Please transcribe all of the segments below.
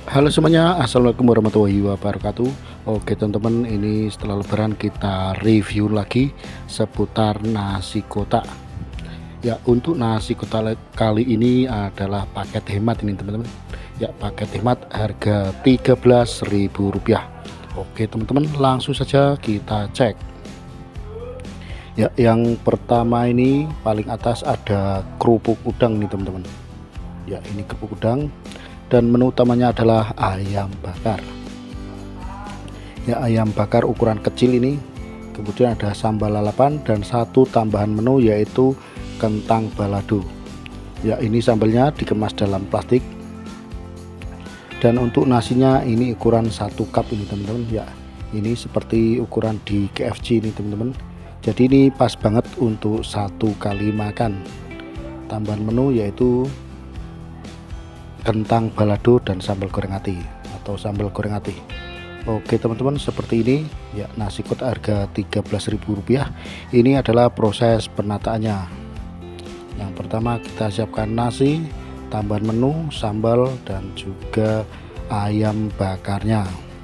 Halo semuanya, assalamualaikum warahmatullahi wabarakatuh. Oke teman-teman, ini setelah lebaran kita review lagi seputar nasi kotak. Ya, untuk nasi kotak kali ini adalah paket hemat ini teman-teman. Ya, paket hemat harga Rp13.000. Oke teman-teman, langsung saja kita cek. Ya, yang pertama ini paling atas ada kerupuk udang nih teman-teman. Ya, ini kerupuk udang dan menu utamanya adalah ayam bakar. Ya, ayam bakar ukuran kecil ini, kemudian ada sambal lalapan dan satu tambahan menu yaitu kentang balado. Ya, ini sambalnya dikemas dalam plastik. Dan untuk nasinya ini ukuran 1 cup ini teman-teman. Ya, ini seperti ukuran di KFC ini teman-teman. Jadi ini pas banget untuk 1 kali makan. Tambahan menu yaitu kentang balado dan sambal goreng ati atau sambal goreng ati. Oke teman-teman, seperti ini ya nasi kotak harga Rp13.000. Ini adalah proses penataannya. Yang pertama kita siapkan nasi, tambahan menu, sambal dan juga ayam bakarnya.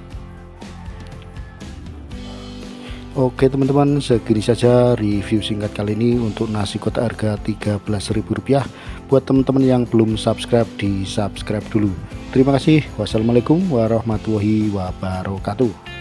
Oke teman-teman, segini saja review singkat kali ini untuk nasi kotak harga Rp13.000. Buat teman-teman yang belum subscribe, di subscribe dulu. Terima kasih. Wassalamualaikum warahmatullahi wabarakatuh.